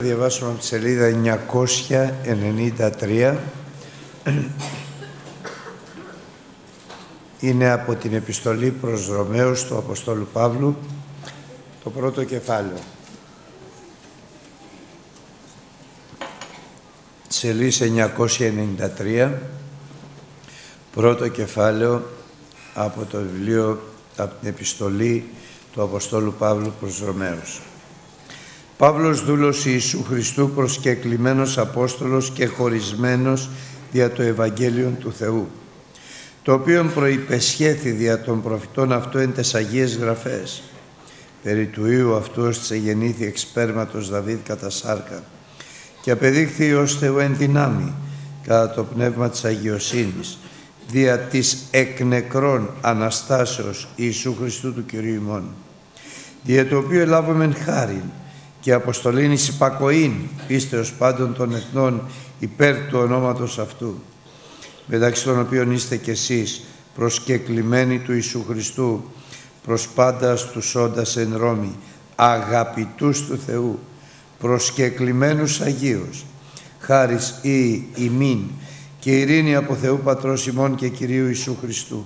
Διαβάσουμε από τη σελίδα 993. Είναι από την επιστολή προς Ρωμαίους του Αποστόλου Παύλου, το πρώτο κεφάλαιο. Σελίδα 993, πρώτο κεφάλαιο από το βιβλίο, από την επιστολή του Αποστόλου Παύλου προς Ρωμαίους. Παύλος δούλος Ιησού Χριστού, προσκεκλημένος Απόστολος και χωρισμένος δια το Ευαγγέλιον του Θεού, το οποίον προϋπεσχέθη δια των προφητών αυτού εν τες Αγίες Γραφές, περί του Υιού αυτού ως εγεννήθη εξ σπέρματος Δαβίδ κατά σάρκα, και απεδείχθη ως Θεού εν δυνάμει, κατά το πνεύμα της αγιοσύνης, δια της εκ νεκρών Αναστάσεως Ιησού Χριστού του Κυρίου ημών, δια το οποίο ελάβομεν χάριν και αποστολήν εις υπακοήν πίστεως πάντων των εθνών υπέρ του ονόματος αυτού, μεταξύ των οποίων είστε κι εσείς προσκεκλημένοι του Ιησού Χριστού, προς πάντα στους όντας εν Ρώμη, αγαπητούς του Θεού, προσκεκλημένους Αγίους, χάρις ή ημίν και ειρήνη από Θεού Πατρός ημών και Κυρίου Ιησού Χριστού.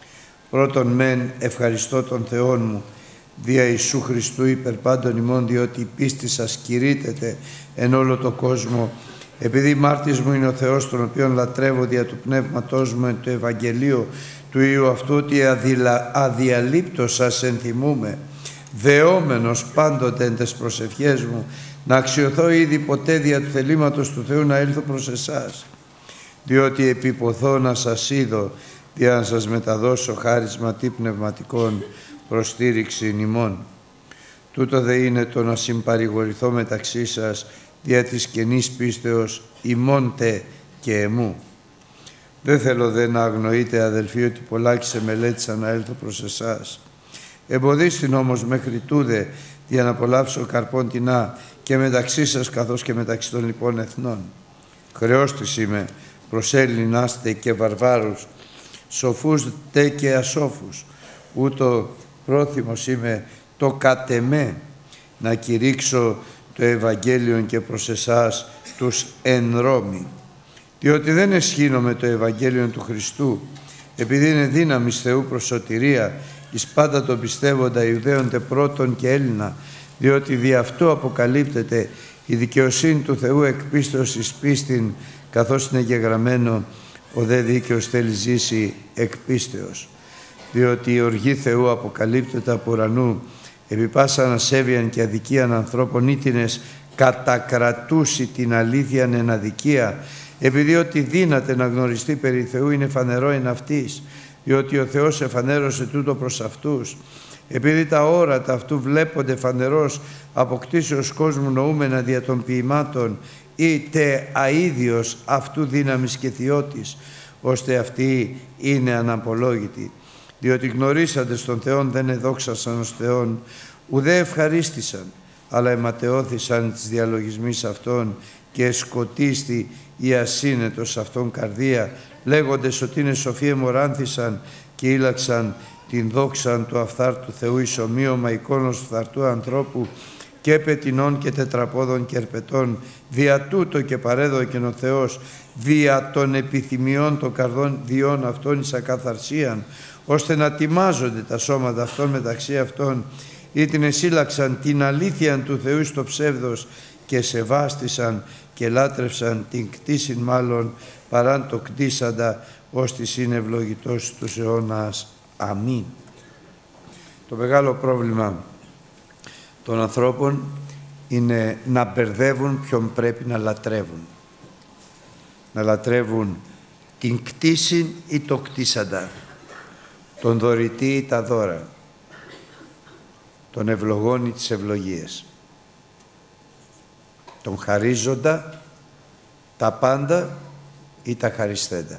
Πρώτον μεν ευχαριστώ τον Θεόν μου, δια Ιησού Χριστού υπερ πάντων ημών, διότι η πίστη σας κηρύττεται εν όλο το κόσμο, επειδή μάρτης μου είναι ο Θεός, τον οποίον λατρεύω δια του πνεύματός μου εν το Ευαγγελίο του Υιού αυτού, ότι αδιαλείπτως σας ενθυμούμε, δεόμενος πάντοτε εν τες προσευχές μου, να αξιωθώ ήδη ποτέ δια του θελήματος του Θεού να έλθω προς εσάς, διότι επιποθώ να σας είδω, δια να σας μεταδώσω χάρισμα τι πνευματικών προστήριξη ημών. Τούτο δε είναι το να συμπαρηγορηθώ μεταξύ σας δια της καινής πίστεως ημών τε και εμού. Δεν θέλω δε να αγνοείτε, αδελφοί, ότι πολλάκις εμελέτησα να έλθω προς εσάς. Εμποδίστην όμως μέχρι τούδε για να απολαύσω καρπών τεινά και μεταξύ σας καθώς και μεταξύ των λοιπών εθνών. Χρεώστης είμαι προς Έλληνάς τε και βαρβάρους, σοφούς τε και ασόφους, ούτω πρόθυμος είμαι το κατ' εμέ να κηρύξω το Ευαγγέλιον και προς εσάς τους εν Ρώμη, διότι δεν εσχύνομαι το Ευαγγέλιον του Χριστού, επειδή είναι δύναμις Θεού προς σωτηρία εις πάντα τον πιστεύοντα Ιουδαίων πρώτον και Έλληνα, διότι δι' αυτό αποκαλύπτεται η δικαιοσύνη του Θεού εκ πίστεως εις πίστην, καθώς είναι γεγραμμένο ο δε δίκαιος θέλει ζήσει εκ πίστεως. Διότι η οργή Θεού αποκαλύπτεται από ουρανού, επί πάσα ανασέβειαν και αδικίαν ανθρώπων ήτινες κατακρατούσει την αλήθειαν εν αδικία, επειδή ότι δύναται να γνωριστεί περί Θεού είναι φανερό εν αυτής, διότι ο Θεός εφανέρωσε τούτο προς αυτούς, επειδή τα όρατα αυτού βλέπονται φανερός αποκτήσεως κόσμου νοούμενα δια των ποιημάτων, είτε αίδιος αυτού δύναμης και θειότης, ώστε αυτοί είναι αναπολόγητοι. Διότι γνωρίσαντες τον Θεόν δεν εδόξασαν ως Θεόν, ουδέ ευχαρίστησαν, αλλά αιματεώθησαν τις διαλογισμής αυτών και σκοτίστη η ασύνετος αυτών καρδία, λέγοντες ότι είναι σοφοί αιμοράνθησαν και ήλαξαν την δόξαν του αφθάρτου Θεού εις ομοίωμα εικόνος φθαρτού ανθρώπου και πετεινών και τετραπόδων και ερπετών, δια τούτο και παρέδωκεν ο Θεός, δια των επιθυμιών των καρδών διών αυτών εις ακαθαρσίαν, ώστε να τιμάζονται τα σώματα αυτών μεταξύ αυτών, ή την εσύλαξαν την αλήθεια του Θεού στο ψεύδος και σεβάστησαν και λάτρευσαν την κτήσιν μάλλον παράν το κτήσαντα, ώστις είναι ευλογητός τους αιώνας. Αμήν. Το μεγάλο πρόβλημα των ανθρώπων είναι να μπερδεύουν ποιον πρέπει να λατρεύουν. Να λατρεύουν την κτήσιν ή το κτήσαντα, τον δωρητή ή τα δώρα, τον ευλογών ή τις ευλογίες, τον χαρίζοντα, τα πάντα ή τα χαριστέντα.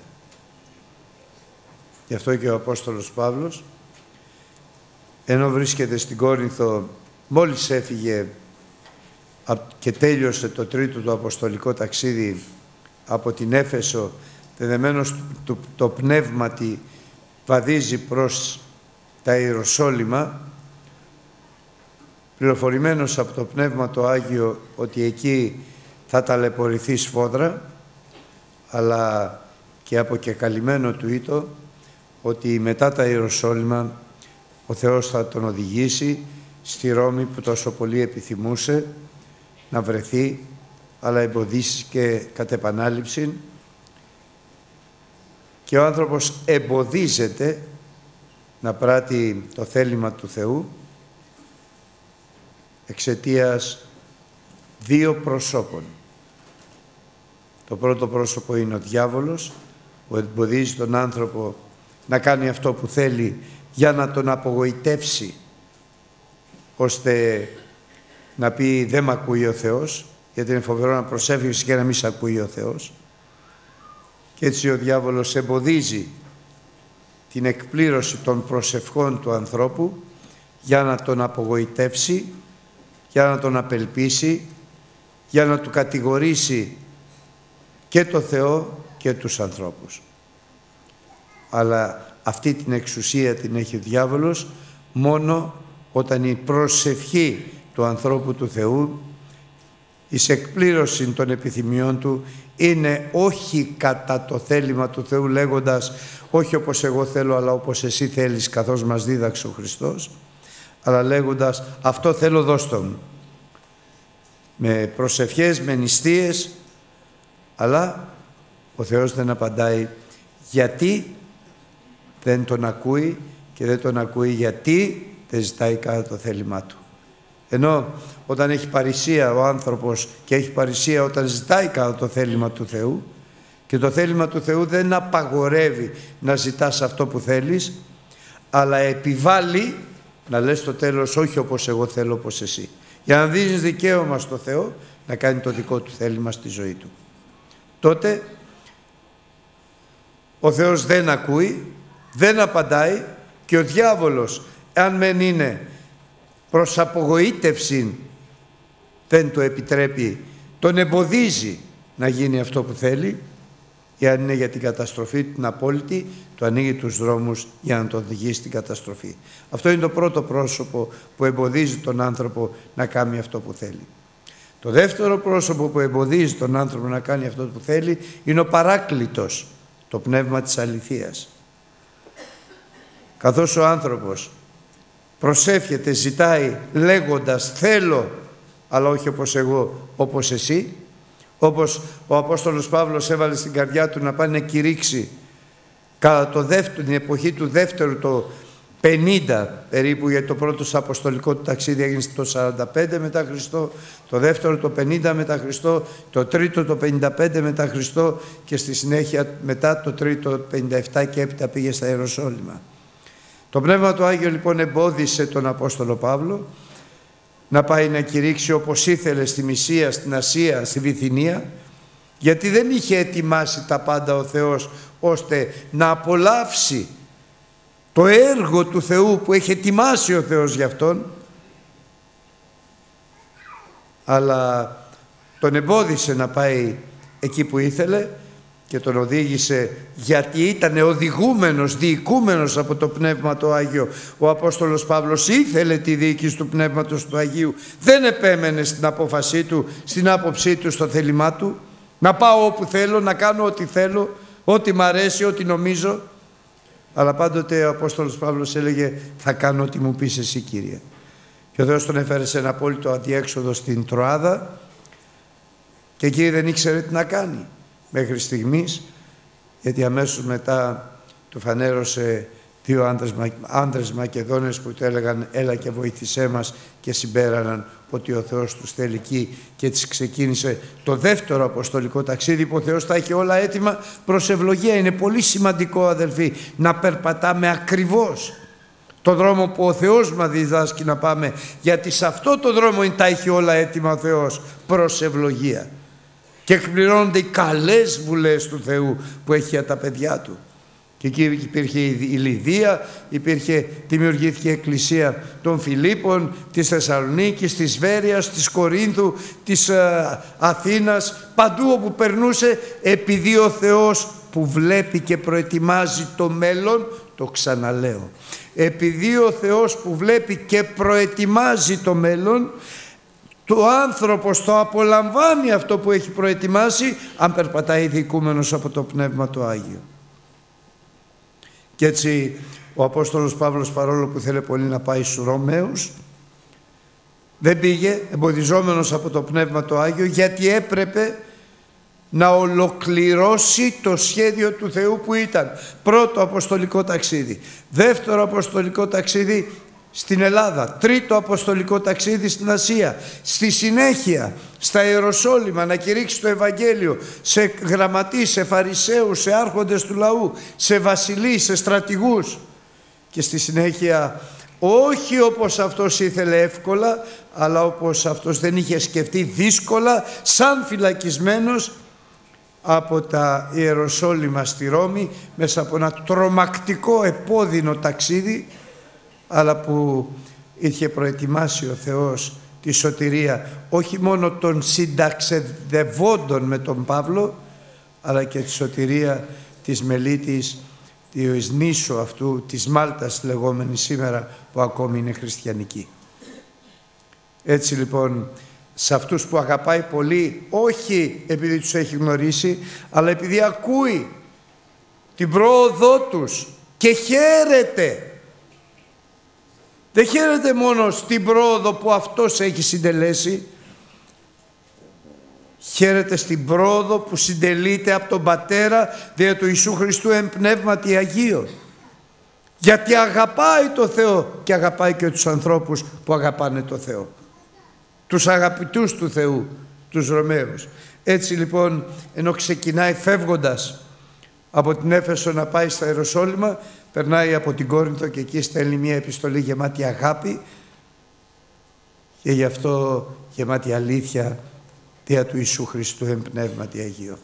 Γι' αυτό και ο Απόστολος Παύλος, ενώ βρίσκεται στην Κόρινθο, μόλις έφυγε και τέλειωσε το τρίτο του αποστολικό ταξίδι από την Έφεσο, δεδεμένος το πνεύματι βαδίζει προς τα Ιεροσόλυμα, πληροφορημένος από το Πνεύμα το Άγιο ότι εκεί θα ταλαιπωρηθεί σφόδρα, αλλά και αποκεκαλυμμένο του ήτο ότι μετά τα Ιεροσόλυμα ο Θεός θα τον οδηγήσει στη Ρώμη που τόσο πολύ επιθυμούσε να βρεθεί, αλλά εμποδίστηκε κατ' επανάληψη και ο άνθρωπος εμποδίζεται να πράττει το θέλημα του Θεού εξαιτίας δύο προσώπων. Το πρώτο πρόσωπο είναι ο διάβολος που εμποδίζει τον άνθρωπο να κάνει αυτό που θέλει για να τον απογοητεύσει, ώστε να πει δεν μ' ακούει ο Θεός, γιατί είναι φοβερό να προσεύχεσαι και να μην σ' ακούει ο Θεός. Και έτσι ο διάβολος εμποδίζει την εκπλήρωση των προσευχών του ανθρώπου για να τον απογοητεύσει, για να τον απελπίσει, για να του κατηγορήσει και το Θεό και τους ανθρώπους. Αλλά αυτή την εξουσία την έχει ο διάβολος μόνο όταν η προσευχή του ανθρώπου του Θεού, εις εκπλήρωση των επιθυμιών του, είναι όχι κατά το θέλημα του Θεού, λέγοντας όχι όπως εγώ θέλω αλλά όπως εσύ θέλεις, καθώς μας δίδαξε ο Χριστός, αλλά λέγοντας αυτό θέλω, δώσ' το μου. Με προσευχές, με νηστείες, αλλά ο Θεός δεν απαντάει γιατί δεν τον ακούει, και δεν τον ακούει γιατί δεν ζητάει κατά το θέλημά του. Ενώ όταν έχει παρησία ο άνθρωπος και έχει παρησία όταν ζητάει κατά το θέλημα του Θεού, και το θέλημα του Θεού δεν απαγορεύει να ζητάς αυτό που θέλεις, αλλά επιβάλλει να λες στο τέλος όχι όπως εγώ θέλω, όπως εσύ, για να δίνεις δικαίωμα στο Θεό να κάνει το δικό του θέλημα στη ζωή του. Τότε ο Θεός δεν ακούει, δεν απαντάει, και ο διάβολος, αν μεν είναι προς απογοήτευση, δεν το επιτρέπει, τον εμποδίζει να γίνει αυτό που θέλει, ή αν είναι για την καταστροφή την απόλυτη, του ανοίγει τους δρόμους για να τον οδηγήσει στην καταστροφή. Αυτό είναι το πρώτο πρόσωπο που εμποδίζει τον άνθρωπο να κάνει αυτό που θέλει. Το δεύτερο πρόσωπο που εμποδίζει τον άνθρωπο να κάνει αυτό που θέλει είναι ο Παράκλητος, το πνεύμα της αληθείας. Καθώς ο άνθρωπος προσεύχεται, ζητάει λέγοντας θέλω, αλλά όχι όπως εγώ, όπως εσύ, όπως ο Απόστολος Παύλος έβαλε στην καρδιά του να πάει να κηρύξει κατά την εποχή του δεύτερου, το 50 περίπου, γιατί το πρώτο αποστολικό του ταξίδι έγινε το 45 μετά Χριστό, το δεύτερο το 50 μετά Χριστό, το τρίτο το 55 μετά Χριστό και στη συνέχεια μετά το τρίτο 57 και έπειτα πήγε στα Ιεροσόλυμα. Το Πνεύμα του Άγιο λοιπόν εμπόδισε τον Απόστολο Παύλο να πάει να κηρύξει όπως ήθελε στη Μυσία, στην Ασία, στη Βυθινία, γιατί δεν είχε ετοιμάσει τα πάντα ο Θεός ώστε να απολαύσει το έργο του Θεού που έχει ετοιμάσει ο Θεός για αυτόν, αλλά τον εμπόδισε να πάει εκεί που ήθελε και τον οδήγησε, γιατί ήταν οδηγούμενος, διοικούμενος από το Πνεύμα το Άγιο. Ο Απόστολος Παύλος ήθελε τη διοίκηση του Πνεύματος του Αγίου, δεν επέμενε στην απόφασή του, στην άποψή του, στο θέλημά του, να πάω όπου θέλω, να κάνω ό,τι θέλω, ό,τι μ' αρέσει, ό,τι νομίζω, αλλά πάντοτε ο Απόστολος Παύλος έλεγε θα κάνω ό,τι μου πεις εσύ, Κύριε. Και ο Θεός τον έφερε σε ένα απόλυτο αδιέξοδο στην Τροάδα και εκεί δεν ήξερε τι να κάνει μέχρι στιγμής, γιατί αμέσως μετά του φανέρωσε δύο άντρες Μακεδόνες που του έλεγαν έλα και βοήθησέ μας, και συμπέραναν ότι ο Θεός τους θέλει εκεί, και έτσι ξεκίνησε το δεύτερο αποστολικό ταξίδι που ο Θεός τα είχε όλα έτοιμα προς ευλογία. Είναι πολύ σημαντικό, αδελφοί, να περπατάμε ακριβώς το δρόμο που ο Θεός μας διδάσκει να πάμε, γιατί σε αυτό το δρόμο τα έχει όλα έτοιμα ο Θεός προς ευλογία και εκπληρώνονται οι καλές βουλές του Θεού που έχει για τα παιδιά του. Και εκεί υπήρχε η Λιδία, δημιουργήθηκε η Εκκλησία των Φιλίππων, της Θεσσαλονίκης, της Βέρειας, της Κορίνθου, της Αθήνας, παντού όπου περνούσε, επειδή ο Θεός που βλέπει και προετοιμάζει το μέλλον, το ξαναλέω, επειδή ο Θεός που βλέπει και προετοιμάζει το μέλλον, το άνθρωπος το απολαμβάνει αυτό που έχει προετοιμάσει, αν περπατάει διοικούμενος από το Πνεύμα το Άγιο. Και έτσι ο Απόστολος Παύλος, παρόλο που θέλει πολύ να πάει στους Ρωμαίους, δεν πήγε, εμποδιζόμενος από το Πνεύμα το Άγιο, γιατί έπρεπε να ολοκληρώσει το σχέδιο του Θεού που ήταν πρώτο αποστολικό ταξίδι, δεύτερο αποστολικό ταξίδι στην Ελλάδα, τρίτο αποστολικό ταξίδι στην Ασία, στη συνέχεια στα Ιεροσόλυμα να κηρύξει το Ευαγγέλιο σε γραμματείς, σε φαρισαίους, σε άρχοντες του λαού, σε βασιλείς, σε στρατηγούς, και στη συνέχεια όχι όπως αυτός ήθελε εύκολα, αλλά όπως αυτός δεν είχε σκεφτεί, δύσκολα, σαν φυλακισμένος από τα Ιεροσόλυμα στη Ρώμη, μέσα από ένα τρομακτικό επώδυνο ταξίδι, αλλά που είχε προετοιμάσει ο Θεός τη σωτηρία όχι μόνο των συνταξιδευόντων με τον Παύλο, αλλά και τη σωτηρία της Μελίτης, της νήσου αυτού, της Μάλτας λεγόμενη σήμερα, που ακόμη είναι χριστιανική. Έτσι λοιπόν, σε αυτούς που αγαπάει πολύ, όχι επειδή τους έχει γνωρίσει, αλλά επειδή ακούει την πρόοδό τους και χαίρεται. Δεν χαίρεται μόνο στην πρόοδο που αυτός έχει συντελέσει, χαίρεται στην πρόοδο που συντελείται από τον Πατέρα δια του Ιησού Χριστού εν πνεύματι Αγίο. Γιατί αγαπάει το Θεό και αγαπάει και τους ανθρώπους που αγαπάνε το Θεό. Τους αγαπητούς του Θεού, τους Ρωμαίους. Έτσι λοιπόν, ενώ ξεκινάει φεύγοντας από την Έφεσο να πάει στα Ιεροσόλυμα, περνάει από την Κόρινθο και εκεί στέλνει μια επιστολή γεμάτη αγάπη και γι' αυτό γεμάτη αλήθεια δια του Ιησού Χριστού εν πνεύματι Αγίο.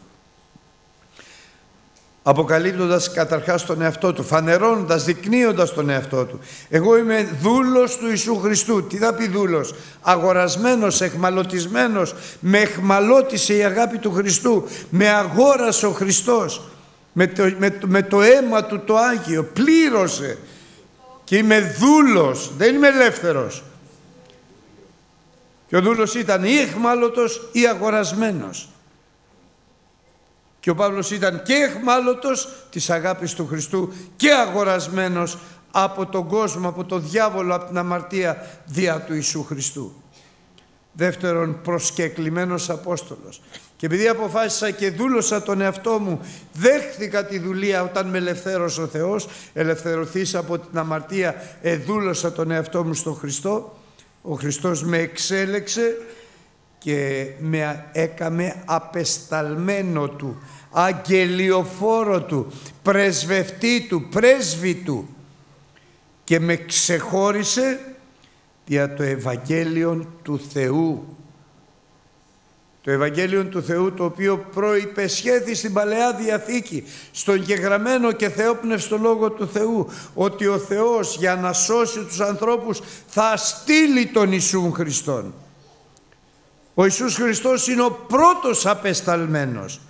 Αποκαλύπτοντας καταρχάς τον εαυτό του, φανερώνοντας, δεικνύοντας τον εαυτό του. Εγώ είμαι δούλος του Ιησού Χριστού. Τι θα πει δούλος? Αγορασμένος, εχμαλωτισμένος. Με εχμαλώτησε η αγάπη του Χριστού. Με αγόρασε ο Χριστός. Με το αίμα του το Άγιο. Πλήρωσε. Και είμαι δούλος. Δεν είμαι ελεύθερος. Και ο δούλος ήταν ή εχμάλωτος ή αγορασμένος. Και ο Παύλος ήταν και εχμάλωτος της αγάπης του Χριστού και αγορασμένος από τον κόσμο, από τον διάβολο, από την αμαρτία δια του Ιησού Χριστού. Δεύτερον, προσκεκλημένος Απόστολος. Και επειδή αποφάσισα και δούλωσα τον εαυτό μου, δέχθηκα τη δουλεία όταν με ελευθέρωσε ο Θεός, ελευθερωθείς από την αμαρτία, δούλωσα τον εαυτό μου στον Χριστό. Ο Χριστός με εξέλεξε και με έκαμε απεσταλμένο του, αγγελιοφόρο του, πρεσβευτή του, πρέσβη του, και με ξεχώρισε για το Ευαγγέλιο του Θεού. Το Ευαγγέλιο του Θεού, το οποίο προϋπεσχέθη στην Παλαιά Διαθήκη, στον γεγραμμένο και θεόπνευστο Λόγο του Θεού, ότι ο Θεός για να σώσει τους ανθρώπους θα στείλει τον Ιησούν Χριστόν. Ο Ιησούς Χριστός είναι ο πρώτος απεσταλμένος.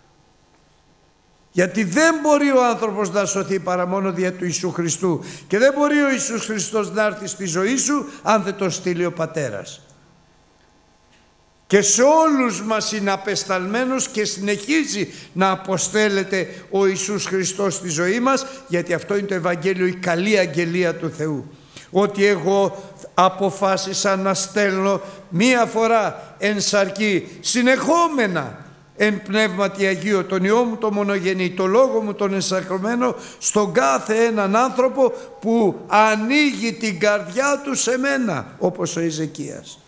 Γιατί δεν μπορεί ο άνθρωπος να σωθεί παρά μόνο δια του Ιησού Χριστού. Και δεν μπορεί ο Ιησούς Χριστός να έρθει στη ζωή σου αν δεν τον στείλει ο Πατέρας. Και σε όλους μας είναι απεσταλμένος και συνεχίζει να αποστέλλεται ο Ιησούς Χριστός στη ζωή μας, γιατί αυτό είναι το Ευαγγέλιο, η καλή αγγελία του Θεού. Ότι εγώ αποφάσισα να στέλνω μία φορά εν σαρκή, συνεχόμενα εν πνεύματι Αγίο, τον Υιό μου το μονογενή, το Λόγο μου τον ενσαρκωμένο, στον κάθε έναν άνθρωπο που ανοίγει την καρδιά του σε μένα, όπως ο Ιζεκίας,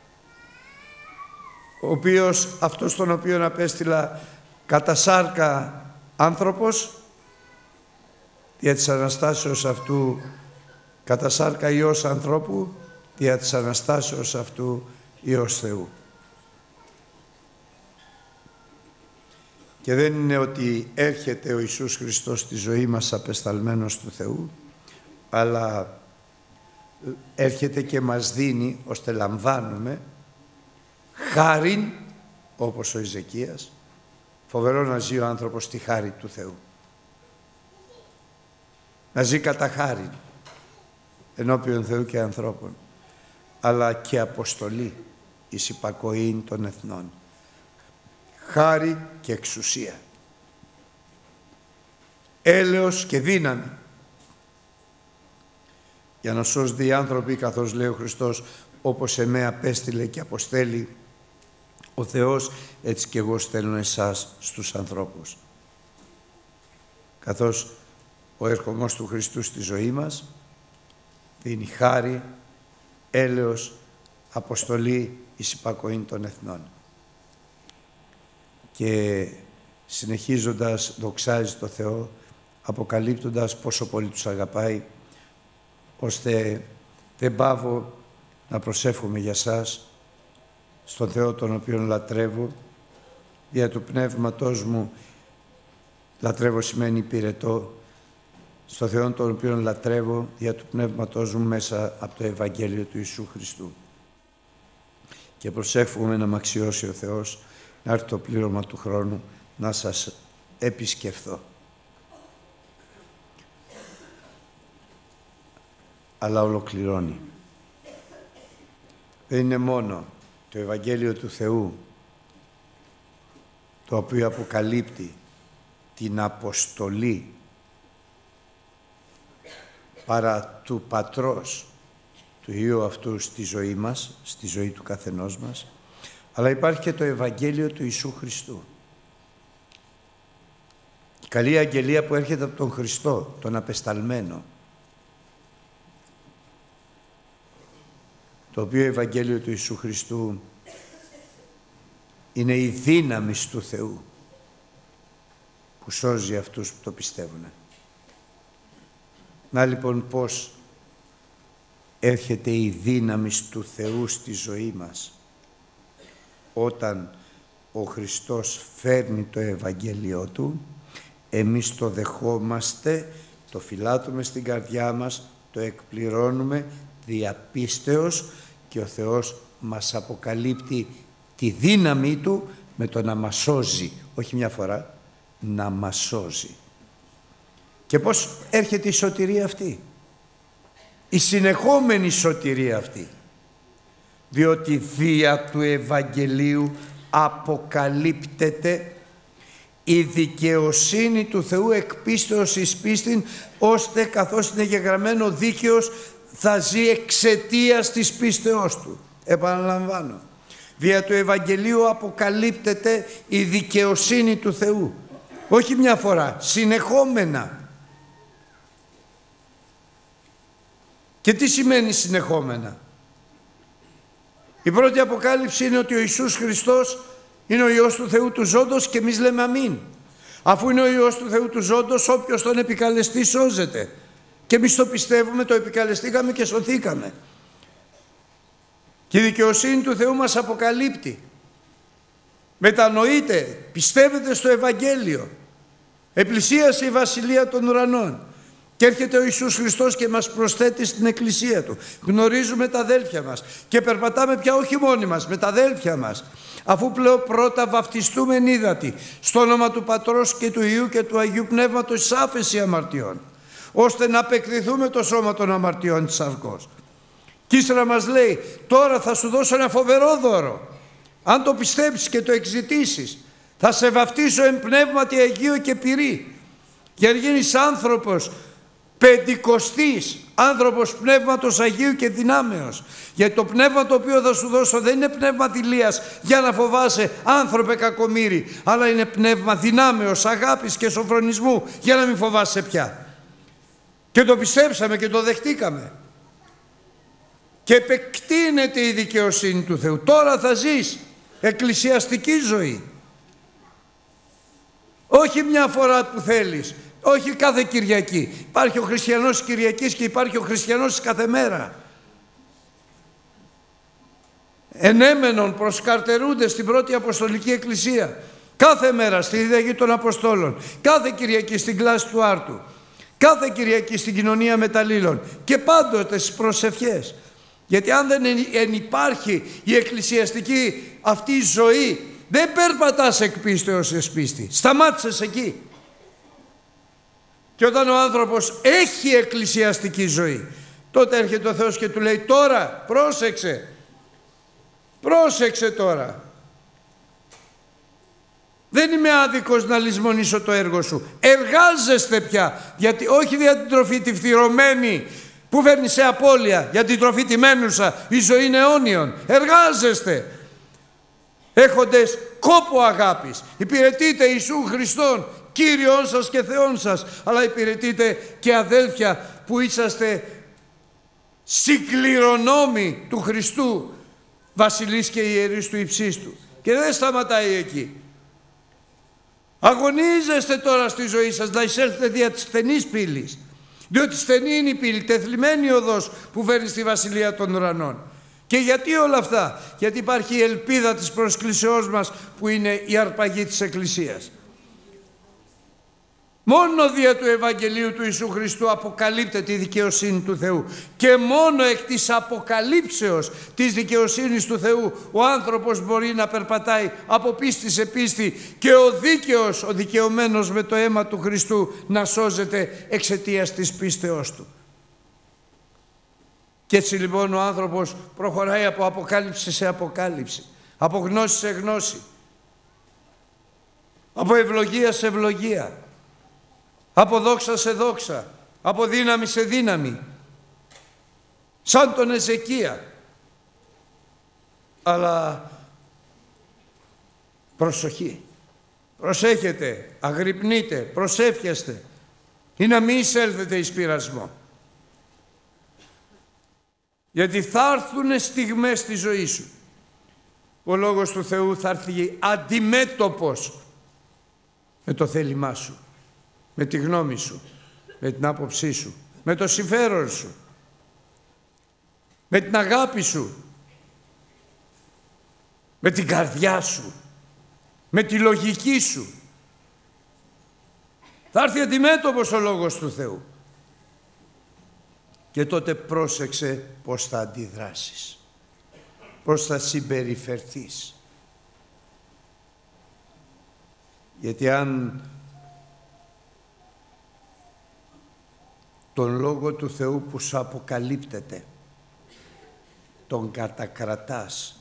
ο οποίος, αυτός τον οποίον απέστειλα κατά σάρκα άνθρωπος, δια της Αναστάσεως αυτού, κατά σάρκα Υιός ανθρώπου, δια της Αναστάσεως αυτού Υιός Θεού. Και δεν είναι ότι έρχεται ο Ιησούς Χριστός στη ζωή μας απεσταλμένος του Θεού, αλλά έρχεται και μας δίνει, ώστε λαμβάνουμε χάριν, όπως ο Ιζεκίας, Φοβερό να ζει ο άνθρωπος στη χάρη του Θεού. Να ζει κατά χάρη ενώπιον Θεού και ανθρώπων, αλλά και αποστολή εις υπακοήν των εθνών. Χάρη και εξουσία. Έλεος και δύναμη. Για να σώζονται οι άνθρωποι, καθώς λέει ο Χριστός, όπως εμέ απέστειλε και αποστέλει ο Θεός, έτσι και εγώ στέλνω εσάς στους ανθρώπους. Καθώς ο έρχομος του Χριστού στη ζωή μας δίνει χάρη, έλεος, αποστολή εις υπακοήν των εθνών. Και συνεχίζοντας δοξάζει το Θεό, αποκαλύπτοντας πόσο πολύ τους αγαπάει, ώστε δεν παύω να προσεύχομαι για σας στον Θεό τον οποίον λατρεύω, δια του Πνεύματός μου. Λατρεύω σημαίνει υπηρετώ, στον Θεό τον οποίον λατρεύω δια του Πνεύματός μου μέσα από το Ευαγγέλιο του Ιησού Χριστού. Και προσεύχομαι να μ' αξιώσει ο Θεός να έρθει το πλήρωμα του χρόνου να σας επισκεφθώ. Αλλά ολοκληρώνει. Δεν είναι μόνο το Ευαγγέλιο του Θεού το οποίο αποκαλύπτει την αποστολή παρά του Πατρός του Υιού αυτού στη ζωή μας, στη ζωή του καθενός μας, αλλά υπάρχει και το Ευαγγέλιο του Ιησού Χριστού. Η καλή αγγελία που έρχεται από τον Χριστό, τον απεσταλμένο, το οποίο Ευαγγέλιο του Ιησού Χριστού είναι η δύναμη του Θεού που σώζει αυτούς που το πιστεύουν. Να λοιπόν πώς έρχεται η δύναμη του Θεού στη ζωή μας όταν ο Χριστός φέρνει το Ευαγγέλιο Του, εμείς το δεχόμαστε, το φυλάτουμε στην καρδιά μας, το εκπληρώνουμε διαπίστεως και ο Θεός μας αποκαλύπτει τη δύναμή Του με το να μας σώζει, όχι μια φορά, να μας σώζει. Και πώς έρχεται η σωτηρία αυτή, η συνεχόμενη σωτηρία αυτή, διότι δια του Ευαγγελίου αποκαλύπτεται η δικαιοσύνη του Θεού εκ πίστεως εις πίστην, ώστε καθώς είναι γεγραμμένο δίκαιος θα ζει εξαιτίας της πίστεώς του. Επαναλαμβάνω, δια του Ευαγγελίου αποκαλύπτεται η δικαιοσύνη του Θεού, όχι μια φορά, συνεχόμενα. Και τι σημαίνει συνεχόμενα? Η πρώτη αποκάλυψη είναι ότι ο Ιησούς Χριστός είναι ο Υιός του Θεού του ζώντος και εμείς λέμε αμήν. Αφού είναι ο Υιός του Θεού του ζώντος, όποιος τον επικαλεστεί σώζεται. Και εμείς το πιστεύουμε, το επικαλεστήκαμε και σωθήκαμε. Και η δικαιοσύνη του Θεού μας αποκαλύπτει. Μετανοείτε, πιστεύετε στο Ευαγγέλιο. Επλησίασε η Βασιλεία των Ουρανών. Και έρχεται ο Ιησούς Χριστός και μας προσθέτει στην Εκκλησία Του. Γνωρίζουμε τα αδέλφια μας και περπατάμε πια όχι μόνοι μας, με τα αδέλφια μας. Αφού πλέον πρώτα βαφτιστούμε εν ύδατι, στο όνομα του Πατρός και του Υιού και του Αγίου Πνεύματος εις άφεση αμαρτιών, ώστε να απεκριθούμε το σώμα των αμαρτιών της σαρκός. Και ύστερα μας λέει, τώρα θα σου δώσω ένα φοβερό δώρο. Αν το πιστέψεις και το εξητήσεις, θα σε βαφτίσω εν πνεύματι Αγίου και πυρί, για να γίνεις άνθρωπος πεντηκοστής, άνθρωπος πνεύματος Αγίου και δυνάμεως. Γιατί το πνεύμα το οποίο θα σου δώσω δεν είναι πνεύμα δειλίας για να φοβάσαι άνθρωπε κακομοίρη, αλλά είναι πνεύμα δυνάμεως, αγάπης και σοφρονισμού για να μην φοβάσαι πια. Και το πιστέψαμε και το δεχτήκαμε. Και επεκτείνεται η δικαιοσύνη του Θεού. Τώρα θα ζεις εκκλησιαστική ζωή. Όχι μια φορά που θέλεις. Όχι κάθε Κυριακή. Υπάρχει ο χριστιανός της Κυριακής και υπάρχει ο χριστιανός της κάθε μέρα. Ενέμενον προσκαρτερούνται στην πρώτη Αποστολική Εκκλησία. Κάθε μέρα στη Διδαγή των Αποστόλων. Κάθε Κυριακή στην κλάση του Άρτου. Κάθε Κυριακή στην κοινωνία μεταλλήλων. Και πάντοτε στις προσευχές. Γιατί αν δεν υπάρχει η εκκλησιαστική αυτή ζωή, Δεν περπατάς εκ πίστεως εις πίστη. Σταμάτησες εκεί. Και όταν ο άνθρωπος έχει εκκλησιαστική ζωή, τότε έρχεται ο Θεός και του λέει, τώρα πρόσεξε. Πρόσεξε τώρα. Δεν είμαι άδικος να λησμονήσω το έργο σου. Εργάζεστε πια. Γιατί όχι για την τροφή τη φθυρωμένη που φέρνει σε απώλεια, για την τροφή τη μένουσα, η ζωή είναι αιώνιον. Εργάζεστε. Έχοντες κόπο αγάπης. Υπηρετείτε Ιησού Χριστόν, Κύριον σας και Θεόν σας. Αλλά υπηρετείτε και αδέλφια που είσαστε συγκληρονόμοι του Χριστού, βασιλείς και ιερείς του υψίστου. Και δεν σταματάει εκεί. Αγωνίζεστε τώρα στη ζωή σας να εισέλθετε δια της στενής πύλης. Διότι στενή είναι η πύλη, τεθλιμμένη οδός που φέρνει στη βασιλεία των ουρανών. Και γιατί όλα αυτά? Γιατί υπάρχει η ελπίδα της προσκλήσεώς μας που είναι η αρπαγή της Εκκλησίας. Μόνο δια του Ευαγγελίου του Ιησού Χριστού αποκαλύπτεται η δικαιοσύνη του Θεού. Και μόνο εκ της αποκαλύψεως της δικαιοσύνης του Θεού ο άνθρωπος μπορεί να περπατάει από πίστη σε πίστη και ο δίκαιος, ο δικαιωμένος με το αίμα του Χριστού να σώζεται εξαιτίας της πίστεώς του. Και έτσι λοιπόν ο άνθρωπος προχωράει από αποκάλυψη σε αποκάλυψη, από γνώση σε γνώση, από ευλογία σε ευλογία, από δόξα σε δόξα, από δύναμη σε δύναμη, σαν τον Εζεκία. Αλλά προσοχή, προσέχετε, αγρυπνείτε, προσεύχεστε ή να μην εισέλθετε εις πειρασμό. Γιατί θα έρθουν στιγμές στη ζωή σου. Ο Λόγος του Θεού θα έρθει αντιμέτωπος με το θέλημά σου, με τη γνώμη σου, με την άποψή σου, με το συμφέρον σου, με την αγάπη σου, με την καρδιά σου, με τη λογική σου. Θα έρθει αντιμέτωπος ο Λόγος του Θεού. Και τότε πρόσεξε πώς θα αντιδράσεις, πώς θα συμπεριφερθείς. Γιατί αν τον Λόγο του Θεού που σου αποκαλύπτεται τον κατακρατάς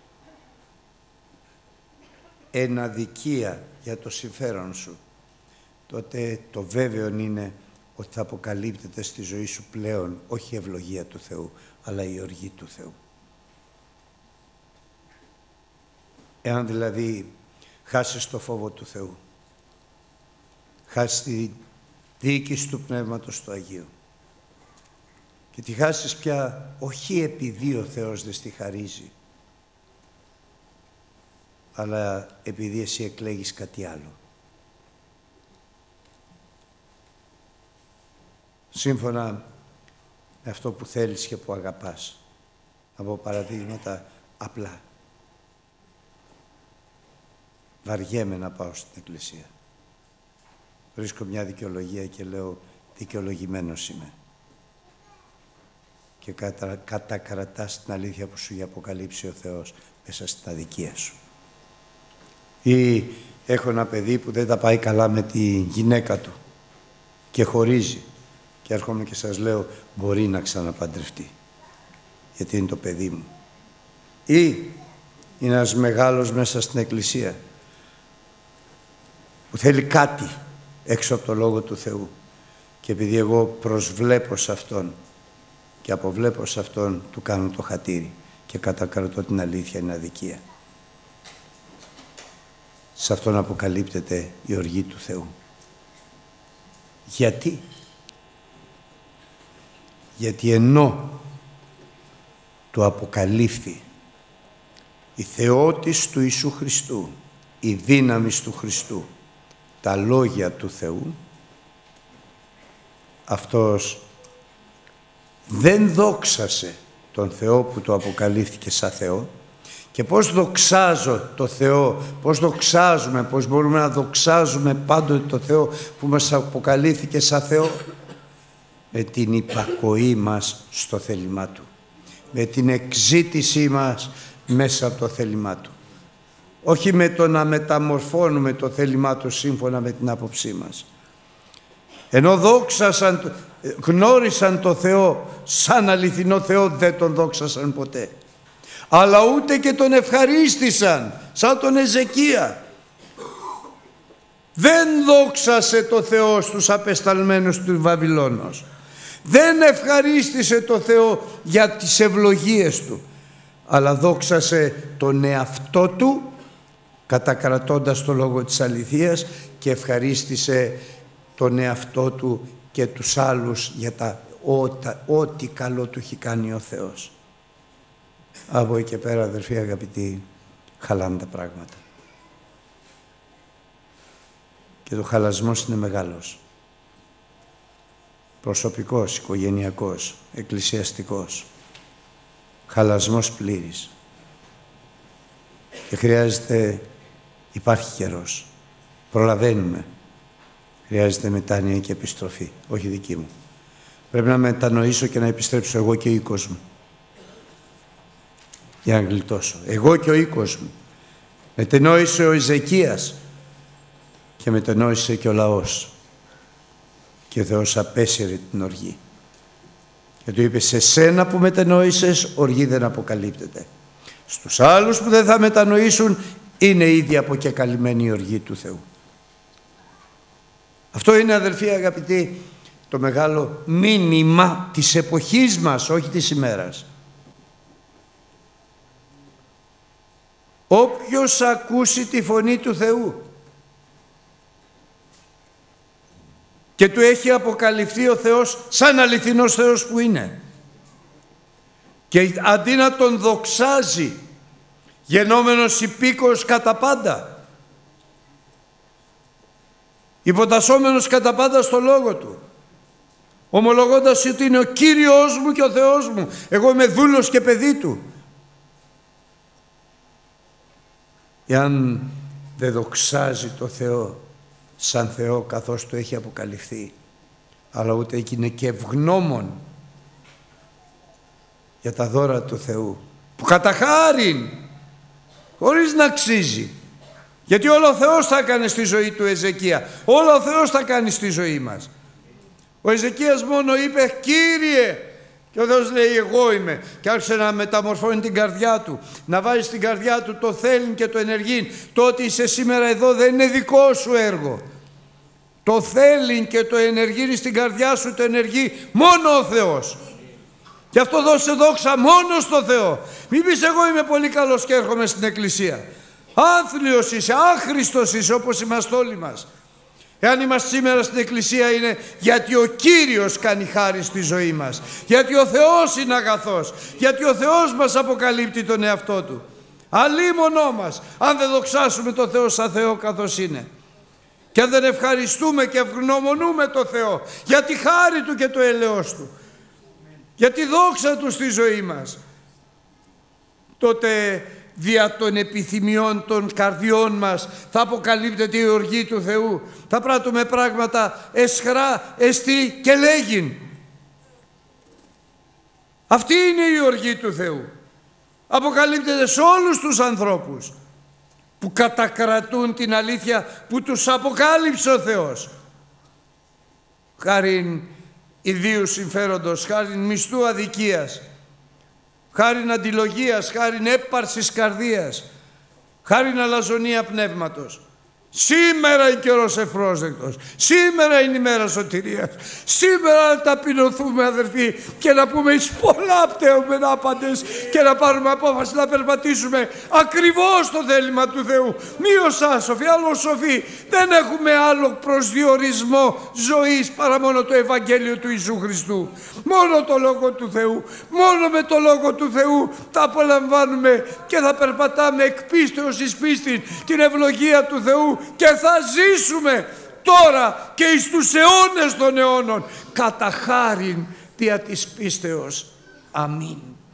εν αδικία για το συμφέρον σου, τότε το βέβαιο είναι ότι θα αποκαλύπτεται στη ζωή σου πλέον όχι η ευλογία του Θεού, αλλά η οργή του Θεού. Εάν δηλαδή χάσεις το φόβο του Θεού, χάσεις τη διοίκηση του Πνεύματος του Αγίου και τη χάσεις πια όχι επειδή ο Θεός δεν στη χαρίζει, αλλά επειδή εσύ εκλέγεις κάτι άλλο. Σύμφωνα με αυτό που θέλεις και που αγαπάς. Από παραδείγματα απλά. Βαριέμαι να πάω στην εκκλησία. Βρίσκω μια δικαιολογία και λέω δικαιολογημένος είμαι. Και κατακρατάς την αλήθεια που σου έχει αποκαλύψει ο Θεός μέσα στην αδικία σου. Ή έχω ένα παιδί που δεν τα πάει καλά με τη γυναίκα του και χωρίζει. Και έρχομαι και σας λέω, μπορεί να ξαναπαντρευτεί, γιατί είναι το παιδί μου. Ή είναι ένας μεγάλος μέσα στην εκκλησία που θέλει κάτι έξω από το Λόγο του Θεού και επειδή εγώ προσβλέπω σε Αυτόν και αποβλέπω σε Αυτόν, του κάνω το χατήρι και κατακρατώ την αλήθεια, είναι αδικία. Σε Αυτόν αποκαλύπτεται η οργή του Θεού. Γιατί? Γιατί ενώ του αποκαλύφθη η θεότης του Ιησού Χριστού, η δύναμη του Χριστού, τα λόγια του Θεού, αυτός δεν δόξασε τον Θεό που του αποκαλύφθηκε σαν Θεό. Και πώς δοξάζω το Θεό, πώς δοξάζουμε, πώς μπορούμε να δοξάζουμε πάντοτε το Θεό που μας αποκαλύφθηκε σαν Θεό? Με την υπακοή μας στο θέλημά Του. Με την εκζήτησή μας μέσα από το θέλημά Του. όχι με το να μεταμορφώνουμε το θέλημά του σύμφωνα με την άποψή μας. Ενώ γνώρισαν το Θεό σαν αληθινό Θεό, δεν τον δόξασαν ποτέ. Αλλά ούτε και τον ευχαρίστησαν, σαν τον Εζεκία. Δεν δόξασε το Θεό στους απεσταλμένους του Βαβυλώνος. Δεν ευχαρίστησε το Θεό για τις ευλογίες του, αλλά δόξασε τον εαυτό του, κατακρατώντας το λόγο της αληθείας, και ευχαρίστησε τον εαυτό του και τους άλλους για ό,τι καλό του έχει κάνει ο Θεός. Από εκεί και πέρα, αδερφοί αγαπητοί, χαλάνε τα πράγματα. Και το χαλασμός είναι μεγάλος. Προσωπικός, οικογενειακός, εκκλησιαστικός. Χαλασμός πλήρης. Και χρειάζεται, υπάρχει καιρός. Προλαβαίνουμε. Χρειάζεται μετάνοια και επιστροφή, όχι δική μου. Πρέπει να μετανοήσω και να επιστρέψω εγώ και ο οίκος μου. Για να γλιτώσω. Εγώ και ο οίκος μου. Μετενόησε ο Εζεκίας και μετενόησε και ο λαός. Και ο Θεός απέσυρε την οργή. Και του είπε, σε σένα που μετενόησες, οργή δεν αποκαλύπτεται. Στους άλλους που δεν θα μετανοήσουν, είναι ήδη αποκεκαλυμμένη η οργή του Θεού. Αυτό είναι, αδελφοί αγαπητοί, το μεγάλο μήνυμα της εποχής μας, όχι της ημέρας. Όποιος ακούσει τη φωνή του Θεού και του έχει αποκαλυφθεί ο Θεός σαν αληθινός Θεός που είναι, και αντί να τον δοξάζει γενόμενος υπήκοος κατά πάντα, υποτασσόμενος κατά πάντα στο λόγο του, ομολογώντας ότι είναι ο Κύριος μου και ο Θεός μου, εγώ είμαι δούλος και παιδί του, εάν δεν δοξάζει το Θεό σαν Θεό καθώς το έχει αποκαλυφθεί, αλλά ούτε είναι και ευγνώμων για τα δώρα του Θεού, που κατά χάριν, χωρίς να αξίζει, γιατί όλο ο Θεός θα έκανε στη ζωή του Εζεκία, όλο ο Θεός θα κάνει στη ζωή μας. Ο Εζεκίας μόνο είπε Κύριε, και ο Θεός λέει εγώ είμαι, και άρχισε να μεταμορφώνει την καρδιά του, να βάζει στην καρδιά του το θέλειν και το ενεργειν. Το ότι είσαι σήμερα εδώ δεν είναι δικό σου έργο. Το θέλειν και το ενεργειν στην καρδιά σου το ενεργεί μόνο ο Θεός. Γι' αυτό δώσε δόξα μόνο στο Θεό. Μην πεις εγώ είμαι πολύ καλός και έρχομαι στην εκκλησία. Άνθλιος είσαι, άχρηστος είσαι, όπως είμαστε όλοι μας. Εάν είμαστε σήμερα στην εκκλησία είναι γιατί ο Κύριος κάνει χάρη στη ζωή μας. Γιατί ο Θεός είναι αγαθός. Γιατί ο Θεός μας αποκαλύπτει τον εαυτό Του. Αλίμονό μας αν δεν δοξάσουμε τον Θεό σαν Θεό καθώς είναι. Και αν δεν ευχαριστούμε και ευγνωμονούμε τον Θεό για τη χάρη Του και το έλεος Του, για τη δόξα Του στη ζωή μας, τότε δια των επιθυμιών των καρδιών μας θα αποκαλύπτεται η οργή του Θεού. Θα πράττουμε πράγματα εσχρά, εστί και λέγειν. Αυτή είναι η οργή του Θεού. Αποκαλύπτεται σε όλους τους ανθρώπους που κατακρατούν την αλήθεια που τους αποκάλυψε ο Θεός. Χάριν ιδίου συμφέροντος, χάριν μισθού αδικίας, χάριν αντιλογίας, χάριν έπαρσης καρδίας, χάριν αλαζονία πνεύματος. Σήμερα είναι καιρός ευπρόσδεκτος. Σήμερα είναι η μέρα σωτηρίας. Σήμερα να ταπεινωθούμε, αδερφοί, και να πούμε εις πολλά πτέουμε άπαντες και να πάρουμε απόφαση να περπατήσουμε ακριβώς το θέλημα του Θεού. Μη ως άσοφοι, άλλο σοφοί. Δεν έχουμε άλλο προσδιορισμό ζωής παρά μόνο το Ευαγγέλιο του Ιησού Χριστού. Μόνο το Λόγο του Θεού. Μόνο με το Λόγο του Θεού θα απολαμβάνουμε και θα περπατάμε εκ πίστεως εις πίστην την ευλογία του Θεού και θα ζήσουμε τώρα και εις τους αιώνες των αιώνων κατά χάριν δια της πίστεως. Αμήν.